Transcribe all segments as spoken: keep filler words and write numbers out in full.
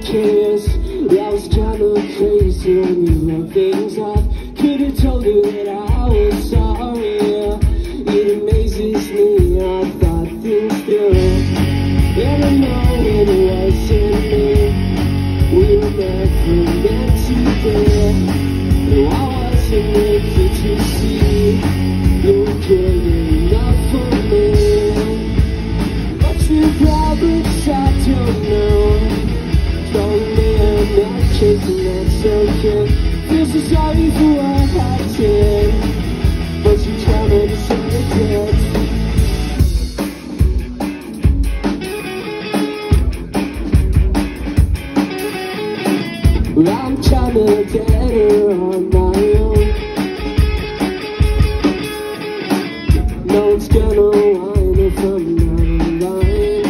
Nutcase. I was kinda crazy when you wrote things up. Could've told you that I was sorry. It amazes me, I thought things through. And I know it wasn't me. We were never meant to be. No, I wasn't making to see. You were good enough for me. But you probably I don't know. Told me I'm not chasing, that's okay. Feel so sorry for what I did, but you try to decide it. Well, I'm trying to get her on my own. No one's gonna whine if I'm not alive.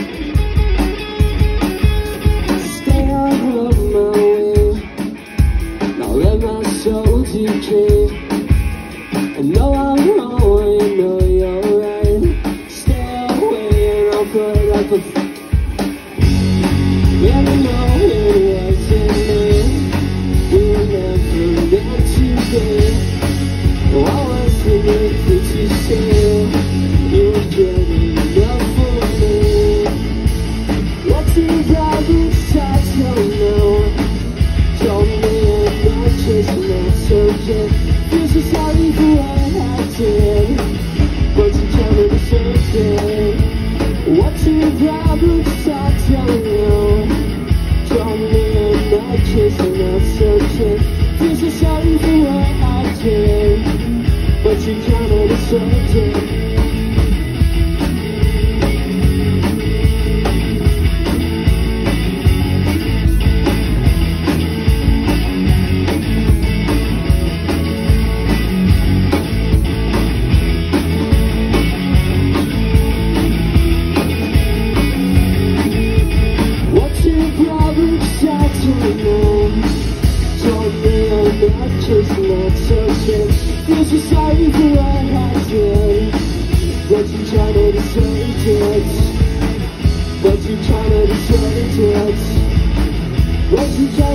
Stay out of my way, not let my soul decay. I know I'm wrong, I know you're right. Stay away and I'll put up a fight. Yeah, I know it wasn't me. We were never meant to be. No, I wasn't able to say you were good enough for me. What's the problem? I don't know. Told me I'm not chasing, that's okay. Feel so sorry for what I did, but you tell me the same thing. What's your problem? I don't know. Told me I'm not chasing, that's okay. Feel so sorry for what I did, but you tell me the same thing. That's okay. Feel so sorry for what I did, but you try to decide it. But you try to decide it. But you try